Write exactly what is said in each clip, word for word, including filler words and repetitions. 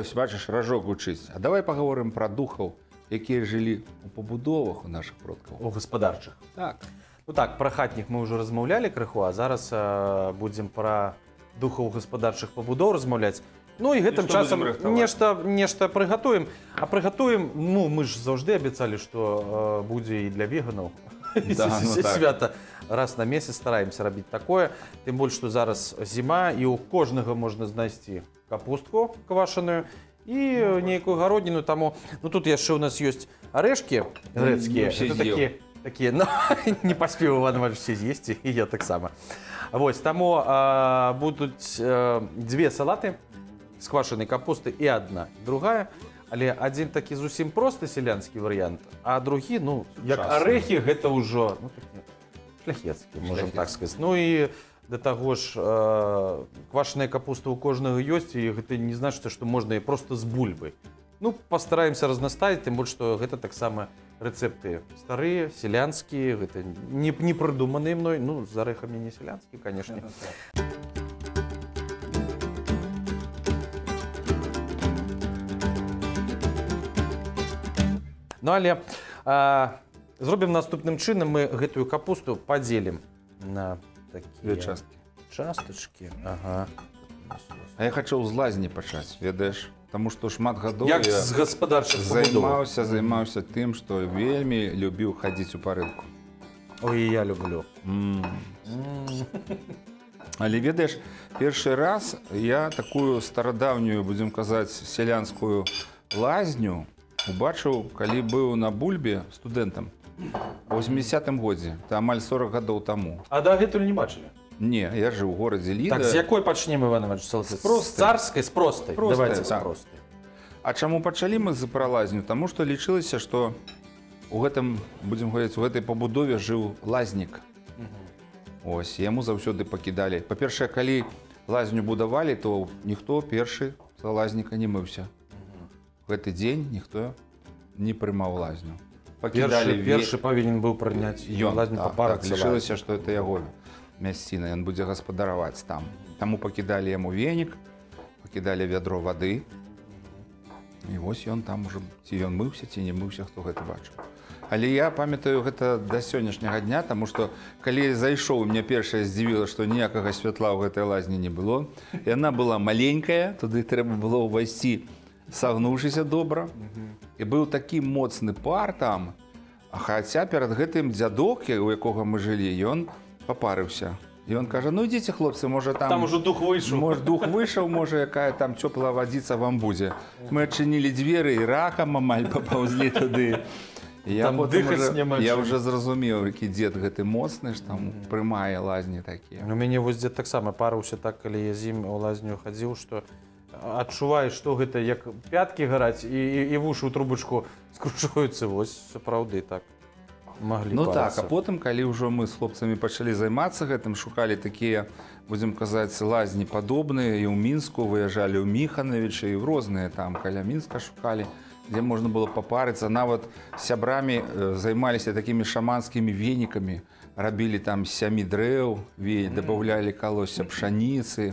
Вось, бачыш, ражок гучыць. А давай паговорым пра духаў, якія жылі у пабудовах у нашых продкаў. У гаспадарчых. Так. Ну так, пра хатніх мы ўжо размаўлялі крыху, а зараз э, будзем пра духаў гаспадарчых пабудоў размаўляць. Ну і гэтым часам нешта нешта прыгатуем. А прыгатуем, ну мы ж заўжды абяцалі, што э, будзе і для веганаў Да, ну так. свята. Раз на месяц стараемся рабіць такое. Тым больш, што зараз зіма, і ў кожнага можна знайсці капустку квашаную і нейкую гародніну. Таму, ну тут яшчэ у нас ёсць арэшкі грэцкія. Не, не такія, такія, ну, не паспеў Іван Іванович все з'есці, і я таксама. Вось, таму а, будуць а, дзве салаты з квашанай капусты і адна, другая. Але адзін такі зусім просты сялянскі варыянт, а другі, ну, як арэхі, гэта ўжо, ну, такі шляхецкі, можам так сказаць. Ну і да таго ж э, квашаная капуста ў кожнага ёсць, і гэта не значыцца, што можна і проста з бульбы. Ну, пастараемся разнаставіць, тым больш, што гэта таксама рэцэпты старыя, сялянскія, гэта не, не прыдуманыя мной, ну, з арэхамі не сялянскія, канешне. Ну, але а, зробім наступным чынам, мы гэтую капусту падзелім на такія часткі. Частачкі. Ага. А я хачу з лазні пачаць, ведаеш? Таму што шмат гадоў Як я з гаспадарчых пабудоваў. займаўся, займаўся тым, што вельмі любіў хадзіць у парылку. Ой, я люблю. Mm. Mm. Але ведаеш, першы раз я такую старадаўнюю, будзем казаць, сялянскую лазню убачыў, калі быў на бульбе студэнтам у восьмідзесятым годзе, это амаль сорок гадоў таму. А дагэтуль не бачылі? Не, я жыў у горадзе Ліда. Так, з якой пачнем, Іван Іванович? З царскай, з простай? Простая, Давайте так. з простай. А чаму пачалі мы з пра лазню? Таму што лічылася, што у гэтым, будзем гаварыць, у гэтай пабудове жыў лазнік. Угу. Ось, яму заўсёды пакідалі. Па-першае, калі лазню будавалі, то ніхто першы за лазніка не мыўся. Гэты дзень ніхто не прымаў лазню. Першы, першы павінен быў прыняць лазню, так, папарыцца. Так, лічылася, што это яго мясціна, ён будзе гаспадараваць там. Таму пакідалі яму венік, пакідалі вядро вады. І вось ён там ужо, ці ён мыўся, ці не мыўся, хто гэта бачыў. Але я памятаю гэта да сённяшняга дня, таму што калі зайшоў, мне першае здзівіла, што ніякага святла ў гэтай лазні не было. Яна была маленькая, туды трэба было ўвайсці сагнуўшыся добра. І быў такі моцны пар там, а хаця перад гэтым дзядок, у якога мы жылі, ён папарыўся. І ён кажа, ну ідзіце, хлопцы, можа там... Там ужо дух выйшаў. Можа, дух выйшаў, можа, якая там цёплая вадзіца вам будзе. Мы адчынілі дзверы і ракам амаль папаўзлі туды. Я там дыхаць няма я чым. ўжо зразумеў, які дзед гэты моцны, што там прымае лазні такія. У мяне вось дзед таксама парыўся так, калі я з ім у лазню хадзіў, што адчуваеш, што гэта як пяткі гараць і, і, і вушы ў трубачку скручваюцца. Вось, сапраўды так. Маглі ну парыцца. Так, а потым, калі ўжо мы з хлопцамі пачалі займацца гэтым, шукалі такія, будзем казаць, лазні падобныя, і ў Мінску выязджалі ў Міханавічы, і ў розныя там каля Мінска шукалі, дзе можна было папарыцца. Нават сябрамі займаліся такімі шаманскімі венікамі, рабілі там сямі дрэў, дабаўлялі калосся пшаніцы,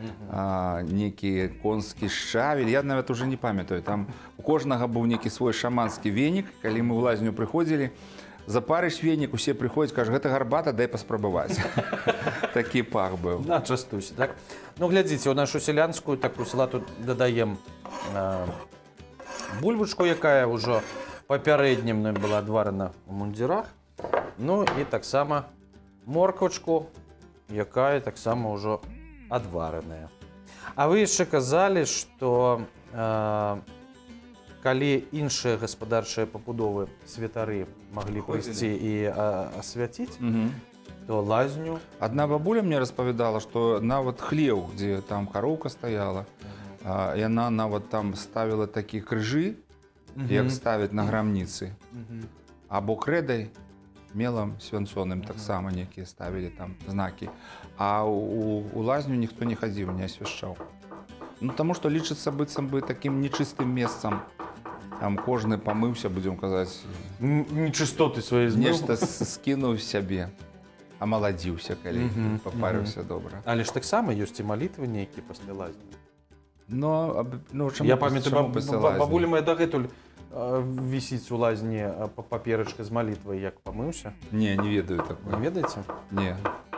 а, некі конскі шчавель. Я нават уже не памятаю, там у кожнага быў некі свой шаманскі венік. Калі мы ў лазню прыходзілі, запарыш венік, усе прыходзяць, кажа, гэта гарбата, дай паспрабаваць. Такі пах быў. Да, частуйся, так? Ну, глядзіце, у нашу сялянскую такую салату дадаем э, бульбачку, якая ўжо папярэднім была адварана ў мундзірах. Ну і таксама морквачку, якая таксама ўжо адвараная. А вы яшчэ казалі, што э, калі іншыя гаспадарчыя пабудовы святары маглі прыйсці і асвяціць, угу. то лазню... Адна бабуля мне распавядала, што нават хлеў, дзе там кароўка стаяла, угу. яна нават там ставіла такі крыжы, угу. як ставяць на грамніцы, угу. або крэдай, мелам свянцоным таксама некія ставілі там знакі. А у, у лазню ніхто не хадзіў, не асвяшчаў. Ну, таму што лічыцца быццам бы такім нечыстым месцам. Там кожны памыўся, будзем казаць. Нечыстоты свае змыў. Нешта скінуў сябе, амаладзіўся, калі папарыўся добра. Але ж таксама ёсць і малітвы нейкія пасля лазні. Но, аб- ну, чаму, Я памятаю, чаму баб- пасля баб- лазні? бабуля моя дагэтуль э, вісіць у лазні э, па- паперачка з малітвай, як памыўся. Не, не ведаю Не такое. ведаеце? Не.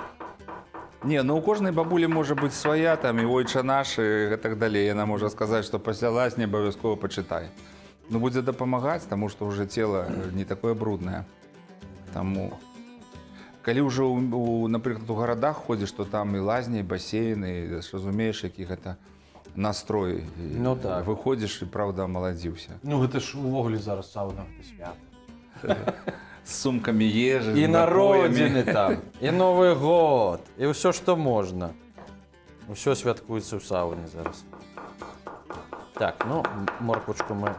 Не, ну у кожнай бабулі можа быць свая, там, і ойча наш, і так далей. Яна можа сказаць, што пасля лазні абавязкова пачытай. Ну, будзе дапамагаць, таму што ўжо цела не такое бруднае. Таму, калі ўжо, у, у, напрыклад, у гарадах ходзіш, то там і лазні, і басейны, і разумееш, які гэта настрой. І Ну так. Выходзіш і, праўда, маладзіўся. Ну гэта ж увогуле зараз сауна, гэта свята. З сумкамі ежы, І з народзіны напоямі. там, і Новы год, і ўсё, што можна. Усё святкуецца ў сауне зараз. Так, ну, морквочку мы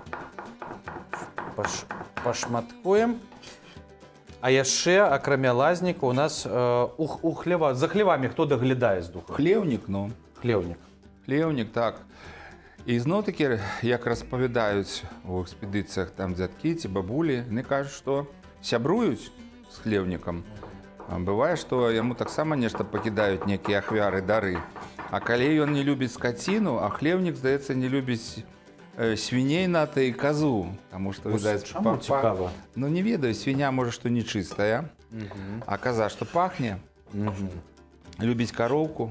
паш... пашматкуем. А яшчэ, акрамя лазніка, у нас э, у, у хлева... за хлевамі хто даглядае з духу? Хлеўнік, ну. Хлеўнік. Хлеўнік, так. І зноў-такі, як распавядаюць у экспедыцыях там дзядкі ці бабулі, яны кажуць, што сябруюць з хлеўнікам. А бывае, што яму таксама нешта пакідаюць нейкія ахвяры, дары. А калі ён не любіць скаціну, а хлеўнік, здаецца, не любіць э, свіней ната і казу. Таму што, відаць, Чаму цікава? Ну, не ведаю, свіня, можа, што не чыстая, Угу. а каза, што пахне, Угу. любіць кароўку.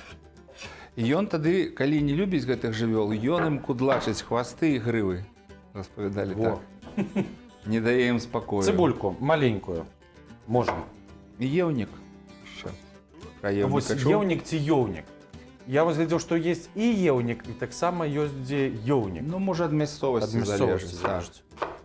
І ён тады, калі не любіць гэтых жывёл, ён ім кудлачыць хвасты і грывы. Распавядалі Во. так. Не дае ім спакою. Цыбульку, маленькую. Можна. І еўнік. Що? Пра Вось еўніка чуў? еўнік ці ёўнік. Я вось глядзеў, што ёсць і еўнік, і таксама ёсць дзе ёўнік. Ну, можа, ад мясцовасці Ад мясцовасці залежыць. Так. залежыць.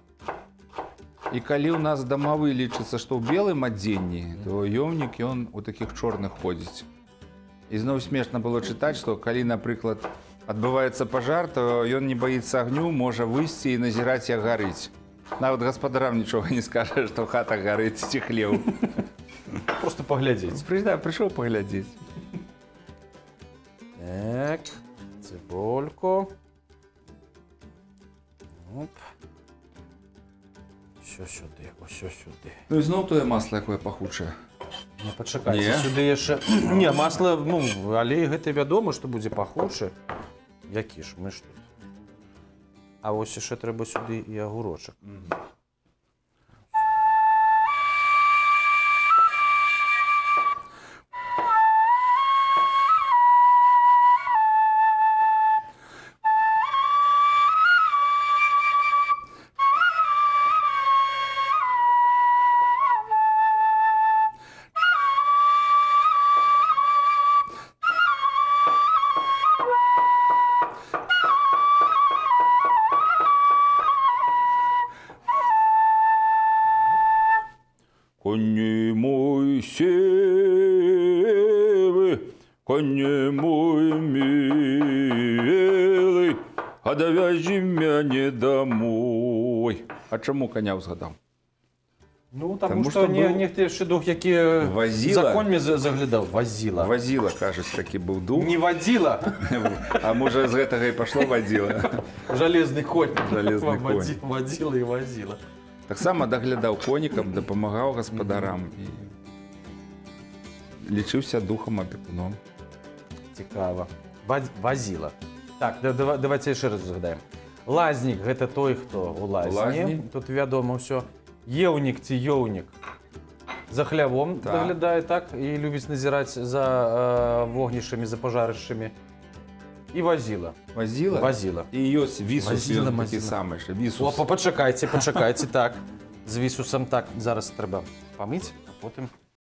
І калі ў нас дамавы лічыцца, што ў белым адзенні, то ёўнік, ён у такіх чорных ходзіць. І зноў смешна было чытаць, што калі, напрыклад, адбываецца пажар, то ён не баіцца агню, можа выйсці і назіраць, як гарыць. Нават гаспадарам нічога не скажа, што хата гарыць ці хлеў. Просто паглядзець. Прыйда, прыйшоў паглядзець. Так, цыбульку. Оп. Усё сюды, усё сюды. Ну і зноў тое масла, якое пахучае. Не, пачакайце, Не? сюды яшчэ... Не, масла, ну, алей гэта вядома, што будзе пахучы. Які ж, мы ж тут. А вось яшчэ трэба сюды і агурочак. Коні мой сівий, коні мой милий, а довяжи мене домой. А чому коня згадав? Ну, Таму таму што што не, быў- нехта яшчэ дух, які Вазіла. за коньмі за- заглядаў. Вазіла. Вазіла, кажуць, такі був дух. Не вадзіла, А можа, з гэтага і пашло вадзіла. жалезны конь. Жалезны конь. Вадзі- Вадзіла і вазіла. Таксама даглядаў конікам, дапамагаў гаспадарам і лічыўся духам апекуном. Цікава. Вадз- Вазіла. Так, да- дава- давайте яшчэ раз згадаем. Лазнік – гэта той, хто у лазні. Лазні. Тут вядома ўсё. Еўнік ці ёўнік за хлявом Так. даглядае, так? І любіць назіраць за э, вогнішчамі, за пажарышчамі. І вазіла. Вазіла? Вазіла. І ёсць вісус, Вазіла, ён такі мазіла. самы ж. О, Вісус. па- пачакайце, пачакайце, так. З вісусам так. Зараз трэба памыць, а потым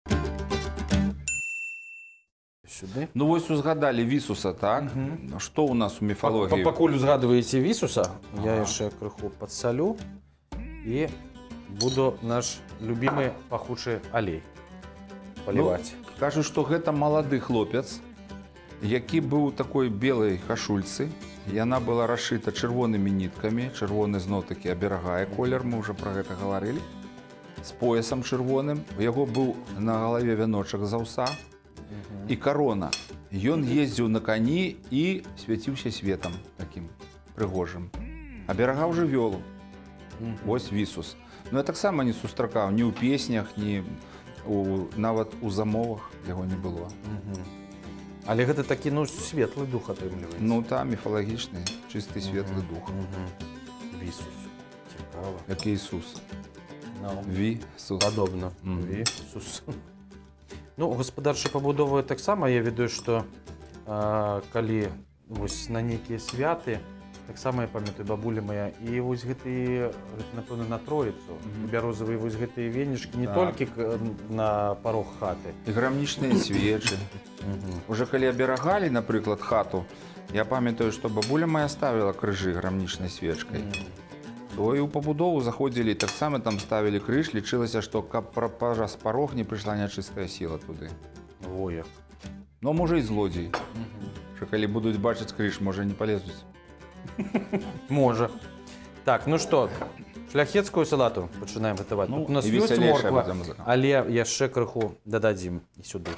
сюды. Ну вось узгадалі вісуса, так? Што ў нас у міфалогіі? Пакуль узгадваеце вісуса, я яшчэ крыху падсалю і буду наш любімы пахучы алей паліваць. Ну, кажу, што гэта малады хлопец, які быў у такой белай кашульцы. Яна была расшыта чырвонымі ніткамі. Чырвоны зноў-такі аберагае колер, мы ўжо пра гэта гаварылі. З поясам чырвоным. У яго быў на галаве вяночак з аўса і карона. Ён ездзіў на кані і свяціўся светам такім прыгожым. Аберагаў жывёлу. Вось вісус. Ну я таксама не сустракаў ні ў песнях, ні у, нават у замовах яго не было. Але гэта такі, ну, светлы дух атрымліваецца. Ну, там міфалагічны, чысты светлы дух. Вісус. Цікава. Як Ісус. No. Вісус. Падобна. Mm. Вісус. Ну, гаспадарчай пабудовы таксама я ведаю, што а, калі вось на нейкія святы, таксама я памятаю, бабуля моя, і вось гэты, напэўна, на Троіцу, mm-hmm. бярозавыя вось гэтыя венічкі не так. толькі на парог хаты. І грамнічныя свечы. Mm-hmm. Уже калі аберагалі, напрыклад, хату, я памятаю, што бабуля моя ставіла крыжы грамнічнай свечкай. Mm-hmm. То і ў пабудову заходзілі, таксама там ставілі крыж, лічылася, што каб праз парог не прыйшла нячыстая сіла туды. О, як. Ну, можа, і злодзей. Што калі будуць бачыць крыж, можа, не палезуць. Можа. Так, ну што, шляхецкую салату пачынаем гатаваць. Ну, тут у нас ёсць морква, будем... але яшчэ крыху дададзім і сюды.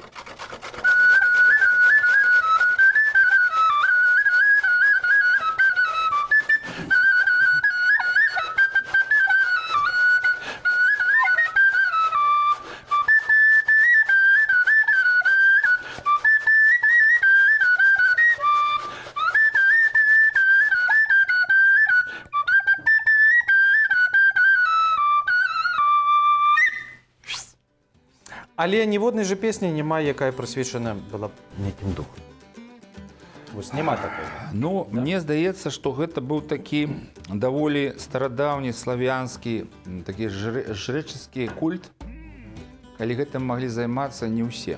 Але ніводнай жа песні няма, якая прысвечана была нейкім духам. Вось няма такой. Ну, да? Мне здаецца, што гэта быў такі даволі старадаўні славянскі, такі жрэчаскі культ, калі гэтым маглі займацца не ўсе.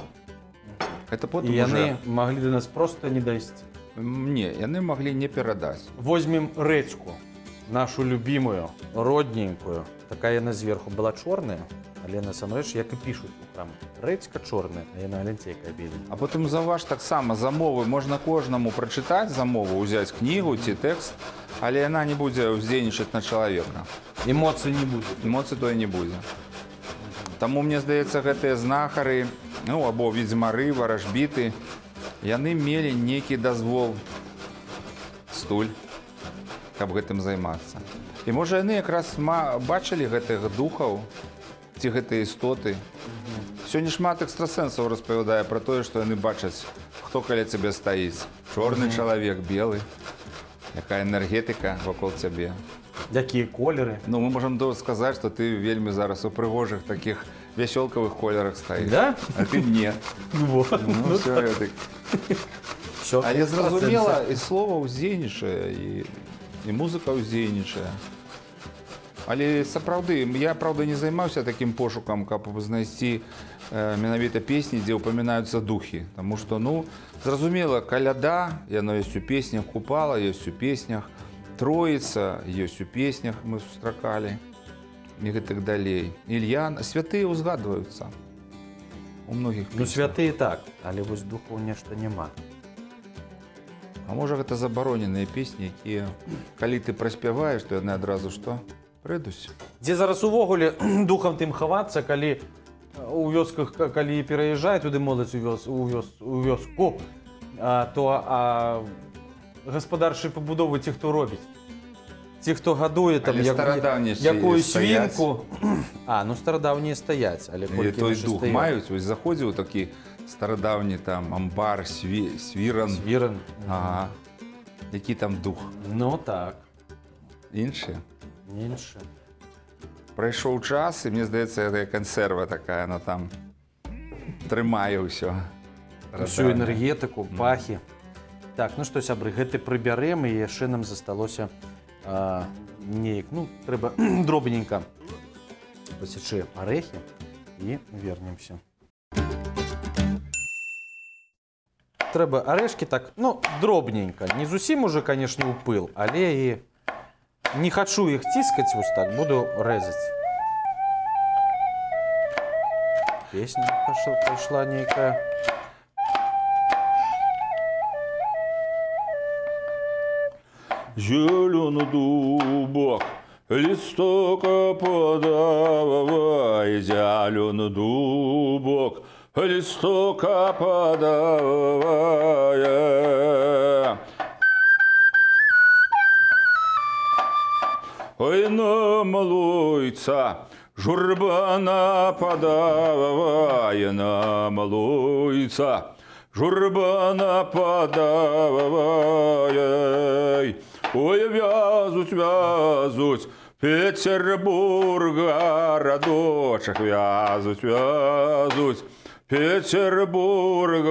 Гэта потым І яны уже... маглі да нас проста не дайсці. Не, яны маглі не перадаць. Возьмем рэчку, нашу любімую, родненькую. Такая яна зверху была чорная, але насамрэч, як і пішуць у храмах, рэчка чорная, а яна глянцейка белая. А потым заўваж таксама замовы, можна кожнаму прачытаць замову, узяць кнігу ці тэкст, але яна не будзе ўздзейнічаць на чалавека. Эмоцый не будзе. Эмоцый той не будзе. Таму, мне здаецца, гэтыя знахары, ну, або ведзьмары, варажбіты, яны мелі нейкі дазвол, стуль, каб гэтым займацца. І можа яны якраз бачылі гэтых духаў, ці гэтыя істоты. Сёння шмат экстрасэнсаў распавядае пра тое, што яны бачаць, хто каля цябе стаіць. Чорны чалавек, белы, якая энергетыка вакол цябе. Якія колеры. Ну, мы можам сказаць, што ты вельмі зараз у прыгожых такіх вясёлкавых колерах стаіш. Да? А ты не. Вот. Ну, все, я так... Але зразумела, і слова ўздзейнічае, і, і музыка ўздзейнічае. Але сапраўды, я, правда, не займаўся такім пошукам, каб знайсці э, менавіта песні, дзе ўпамінаюцца духі. Таму што, ну, зразумела, каляда, яно ёсць у песнях, купала ёсць у песнях, Троіца ёсць у песнях, мы сустракалі, і гэтак далей. Ільян, святыя ўзгадваюцца у многіх песнях. Ну, святыя так, але вось духаў нешта няма. А можа, гэта забароненыя песні, якія, калі ты праспяваеш, то яны адразу што? Прыйдуць. Дзе зараз увогуле духам тым хавацца, калі у вёсках, калі пераязджае туды моладзь у, вёс, у, вёс, у вёску, а, то а, гаспадарчай пабудовы ці хто робіць? Ці хто гадуе там як, якую свінку. А, ну старадаўнія стаяць, але колькі той дух стаяць? Маюць, вось заходзіў такі старадаўні там амбар, сві, свіран. Свіран. Ага. Які там дух? Ну так. Іншыя? Меньше. Прайшоў час, і мне здаецца, гэта кансерва такая, она там трымае ўсё. Усю энергетыку, пахі. Так, ну што, сябры, гэты прыбярэм, і яшчэ нам засталося а, неяк, ну, трэба дробненька пасечы арэхі і вернемся. Трэба арэшкі так, ну, дробненька. Не зусім уже, канешне, у пыл, але і не хачу іх ціскаць вось так, буду рэзаць. Песня пашла, пайшла нейкая. Зелёный дубок, листок подавай, зелёный дубок, листок подавай. Ой, намалуйца, журба нападавая, намалуйца, журба нападавай, ой, вязуть, вязуть, Петербург, городочек, вязуть, вязуть, Петербург,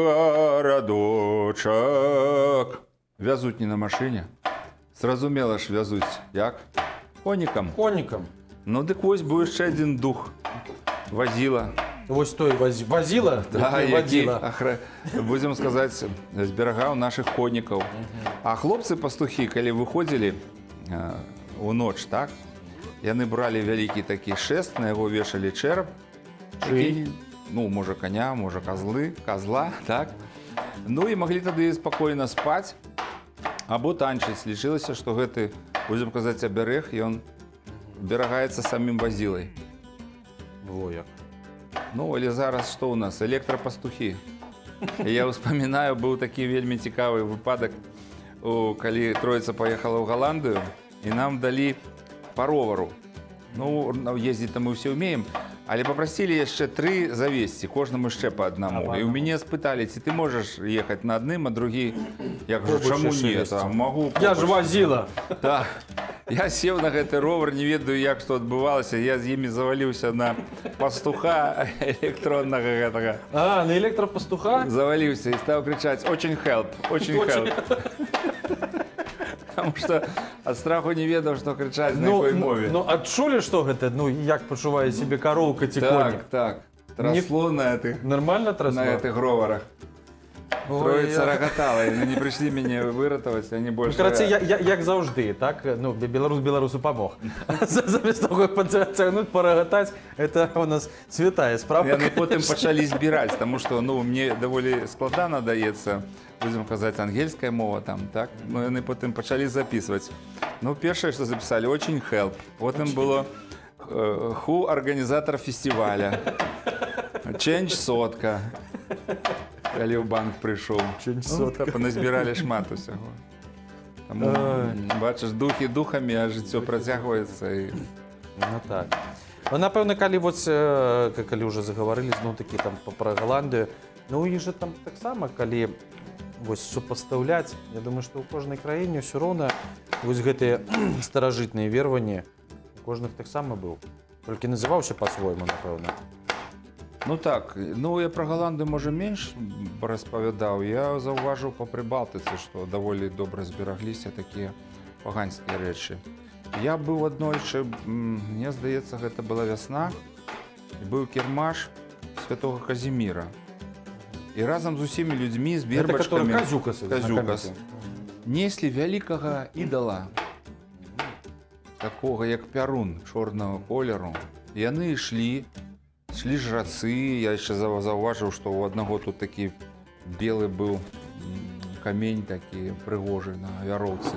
городочек. Вязуть не на машине. Зразумела ж вязуть, як? Конікам. Конником. Ну, дик ось був ще один дух. Возила. Ось той воз- возила, Да, який які, водила. ахра... будемо сказати, зберігав наших конників. А хлопці-пастухи, коли виходили е, у ніч, так, вони брали великий такий шест, на його вішали череп. Такий, ну, може коня, може козли, козла, так. Ну і могли тоді спокійно спати або танчити. Лічилося, що цей, будемо казати, оберег, і він берегається самим возилою. Во як. Ну, или зараз що у нас? Електропастухи. І я вспоминаю, був такий вельми цікавий випадок, о, коли Троїця поїхала в Голландію, і нам дали по ровару. Ну, їздити ми всі вміємо, але попросили ще три завести, кожному ще по одному. І у мене спитали, чи ти можеш їхати на одним, а другий, я кажу, чому ні? А, можу. Я ж возила. Так. Я сів на цей ровер, не ведаю, як що відбувалося. Я з ними завалився на пастуха електронного. Этого. А, на електропастуха? Завалився і став кричати «Очень help, очень help». Тому що від страху не ведав, що кричати на Ну, якій ну, мові. ну, а чули, що гэта? Ну, як почуває себе коровка ці коні? Так, так. Тросло на этих, Нормально тросло? на этих роверах. Ой, Троїця я- рогатала, і вони прийшли мене вирятувати, вони Ну, більше... коротше, я, я, як завжди, так? Ну, білорус білорусу помог. Замість того, як потягнути, порогатати, це у нас святая справа. Вони потім почали збирати, тому що ну, мені доволі складно дається, будемо казати, ангельська мова там, так? Ну, вони потім почали записувати. Ну, перше, що записали, «Очень help». Потім було «Who організатор фестиваля», «Change сотка», коли в банк прийшов. Change сотка. Ну, поназбирали шмат усього. Тому, бачиш, духи духами, а життя протягується. І... Ну так. Ну, напевно, коли, ось, е, коли вже заговорили, ну, такі там про Голландію, ну, їх же там так само, коли ось супоставлять, я думаю, що у кожній країні все одно ось гэты старожитні вірування у кожних так само був. Тільки називався по-своєму, напевно. Ну так, ну я про Голландію, може, менш розповідав. Я зауважив по Прибалтиці, що доволі добре збереглися такі поганські речі. Я був однойче, мені здається, це була весна, і був кірмаш Святого Казіміра. І разом з усіма людьми, з бірбачками, Це Казюкас. Казюкас, несли великого ідола, такого як Перун, чорного кольору. І вони йшли, йшли жраці. Я ще зауважив, що у одного тут такий білий був камінь такий пригожий на вяровці.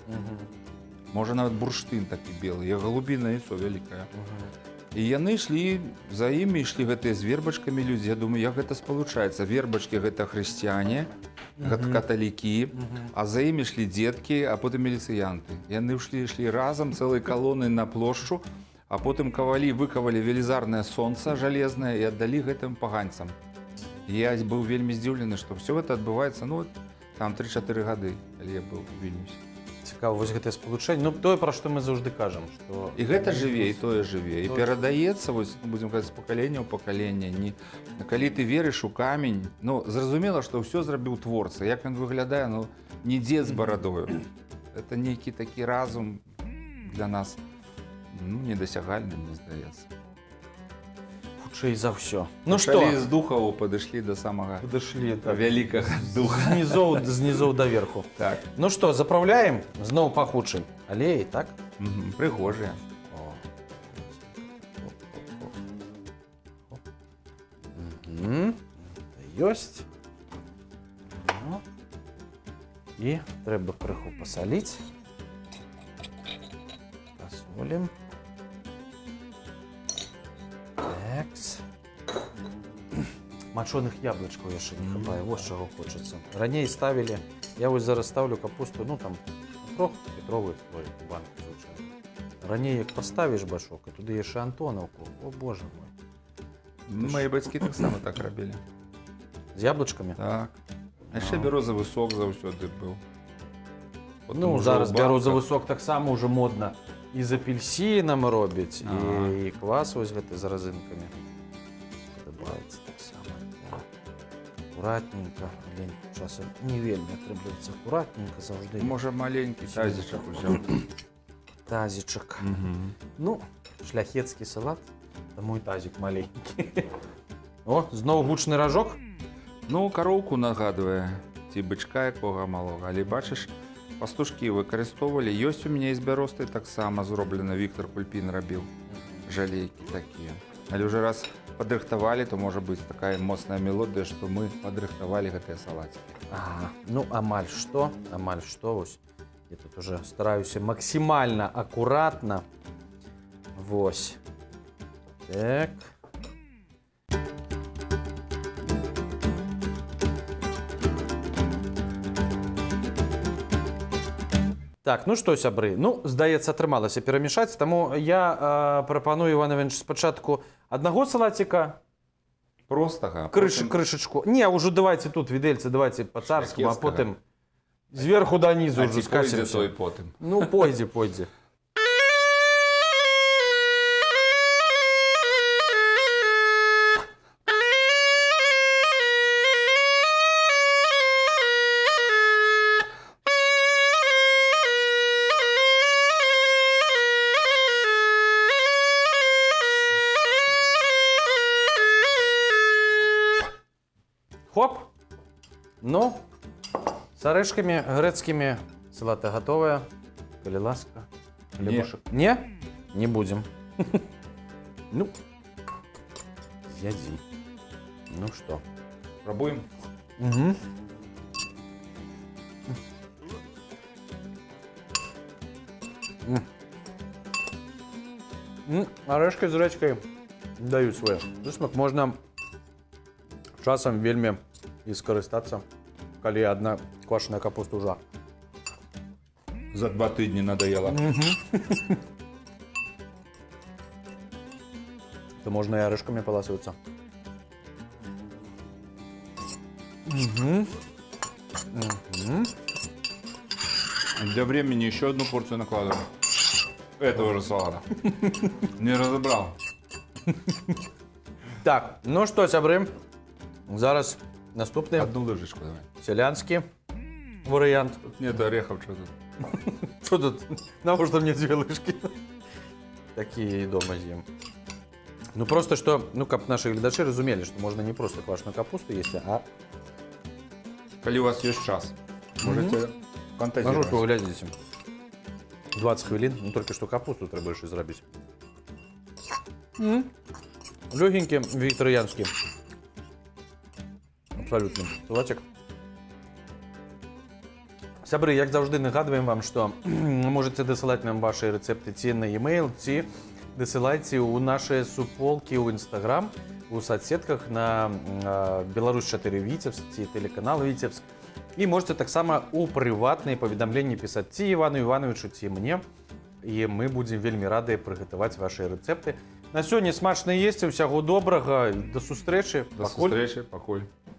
Може, навіть бурштин такий білий, як голубине яйцо велике. І вони йшли, за ними йшли гэты з вербачками люди. Я думаю, як це сполучається? Вербачки – це християни, uh-huh. католики, uh-huh. а за ними йшли дітки, а потім міліціянти. І вони йшли, йшли разом, цілої колони на площу, а потім ковали, виковали велизарне сонце железне і віддали гэтым поганцям. І я був вельми здивлений, що все це відбувається, ну, там три-чотири роки, коли я був у Вільнюсі. Цікаво, ось гэта сполучэнне. Ну, тое, пра што мы заўжды кажам, што... І гэта жыве, і тое жыве. І перадаецца, вось, будзем казаць, з пакалення ў пакаленне. Не... Калі ты верыш у камень, ну, зразумела, што ўсё зрабіў творца. Як ён выглядае, ну, не дзед з барадою. Это нейкі такі разум для нас, ну, недасягальны, мне здаецца. Хутчэй за ўсё. Ну што? Калі з духаў падышлі да самага Падышлі, так. вялікага духа. Знізоў, знізоў да верху. Так. Ну што, запраўляем? Зноў пахучы. Алеі, так? Угу. Прыгожыя. Угу. Ёсць. Ну. І трэба крыху пасаліць. Пасолім. Такс. Мачоных яблычкаў яшчэ не хапае, вось чаго хочацца. Раней ставілі, я вось зараз ставлю капусту, ну там трохлітровы свой банк звычайны. Раней як паставіш башок, і туды яшчэ антонаўку, о боже мой. Мои бацькі таксама так рабілі. З яблычкамі? Так. А ще бярозавы сок заўсёды быў. Потым Ну, ужо зараз ў банках. бярозавы сок таксама ўжо модна. І з апельсінам робяць, Ага. і квас вось гэты з разынкамі. Падабаецца таксама. Акуратненька. Блін, часам не вельмі атрымліваецца акуратненька заўжды. Можа, маленькі тазічак узяў. Тазічак. Мгм. Ну, шляхецкі салат, таму і тазік маленькі. О, зноў гучны ражок. Ну, кароўку нагадвае, ці бычка якога малога. Але бачыш, пастушкі выкарыстоўвалі. Ёсць у мяне з бяростай таксама зроблена, Віктор Кульпін рабіў. Жалейкі такія. Але ўжо раз падрыхтавалі, то можа быць такая моцная мелодыя, што мы падрыхтавалі гэтыя салацікі. Ага. Ну, амаль што, амаль што, вось. Я тут уже стараюся максімальна акуратна. Вось. Так. Так, ну што, сябры, ну, здаецца, атрымалася перамешаць, таму я э, прапаную, Іван Іванович, спачатку аднаго салаціка, Простага. крыш, потым крышачку. Не, ўжо давайте тут, відэльцы, давайте па-царскаму, а Шляхецкага. потым зверху данізу А ўжо ці пойдзе скацімся. той потым. Ну, пойдзе, пойдзе. Хоп! Ну, з арэшкамі грэцкімі салата гатовая. Калі ласка. Хлебушек. Не? Не будзем. Ну, з'ядзі. Ну што? Пробуем. Угу. Арэшкі з грэчкай даюць свой прысмак. Можна часам вельмі і скарыстацца, калі адна квашаная капуста ўжо. За два тыдні надоела. То можна і арэшкамі паласвацца. Для времени еще одну порцию накладываем. Этого же салата. Не разобрал. Так, ну што, сябры, зараз наступны Одну ложечку давай. сялянскі варыянт. Тут нет орехов, что тут. Что тут? Навошта мне две лыжки? Такие и дома з'ем. Ну просто что, ну каб наши глядачи разумели, что можно не просто квашеную капусту есть, а... Коли у вас есть час, можете Можу фантазировать. поглядзеце. двадцать хвилин, ну только что капусту треба яшчэ зрабіць. Лёгенькі, вегетарыянскі. Абсолютно. Салатик. Сябры, як заўжды нагадваем вам, што можете дасылаць нам ваши рэцэпты ці на e-mail, ці дасылайце ў нашыя суполкі ў Instagram, у соцсетках на Беларусь чатыры Віцебск ці тэлеканал Віцебск. І можете таксама ў прыватныя паведамленні пісаць ці Івану Івановичу, ці мне. І мы будзем вельмі рады прыгатаваць ваши рэцэпты. На сёння смачна есці, усяго добрага, да сустрэчы. До встречи, покуль.